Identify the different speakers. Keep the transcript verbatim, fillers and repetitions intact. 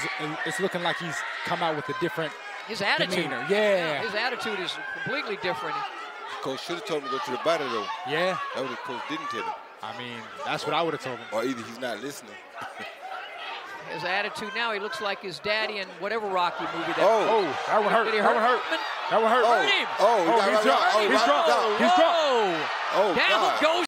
Speaker 1: is, it's looking like he's come out with a different
Speaker 2: his attitude.
Speaker 1: demeanor. Yeah.
Speaker 2: His attitude is completely different.
Speaker 3: Coach should have told him to go to the body, though.
Speaker 1: Yeah.
Speaker 3: That was what coach didn't tell him.
Speaker 1: I mean, that's what I would have told him.
Speaker 3: Or either he's not listening.
Speaker 2: His attitude now, he looks like his daddy in whatever Rocky movie that.
Speaker 1: Oh, that one hurt.
Speaker 2: Did he
Speaker 1: That
Speaker 2: hurt?
Speaker 1: one hurt. That one hurt.
Speaker 3: Oh,
Speaker 2: him.
Speaker 3: oh,
Speaker 1: Oh, he's
Speaker 3: right,
Speaker 1: drunk.
Speaker 3: right,
Speaker 1: He's
Speaker 3: right,
Speaker 1: drunk.
Speaker 3: right.
Speaker 1: He's drunk.
Speaker 2: Oh,
Speaker 3: Oh,
Speaker 2: down
Speaker 3: God.
Speaker 2: goes